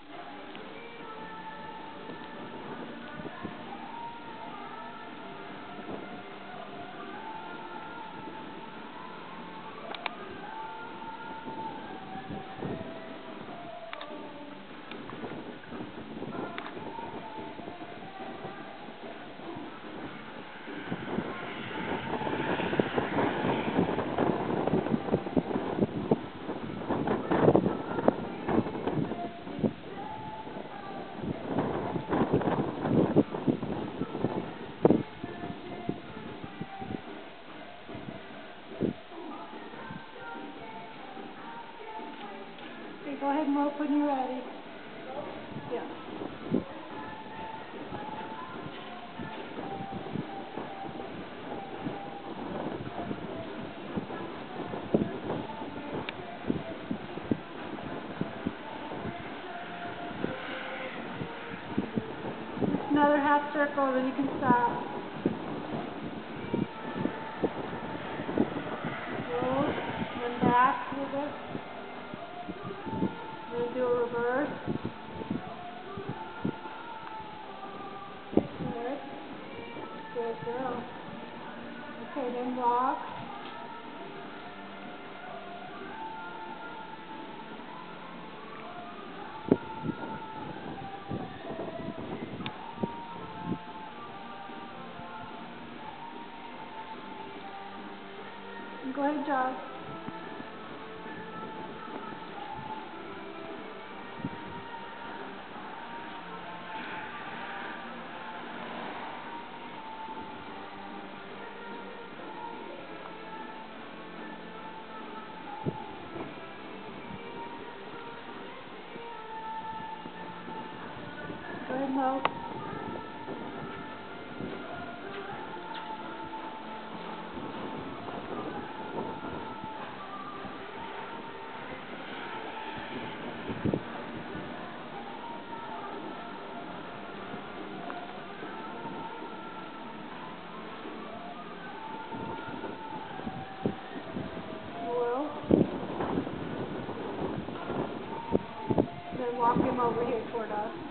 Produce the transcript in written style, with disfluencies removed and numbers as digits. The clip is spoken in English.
Okay, go ahead and rope when you're ready. Yeah. Just another half circle, then you can stop. Roll, then back a little bit. Then do a reverse. Good. Good girl. Okay, then walk. And go ahead and jog. Go ahead and low. Low. Then walk him over here toward us.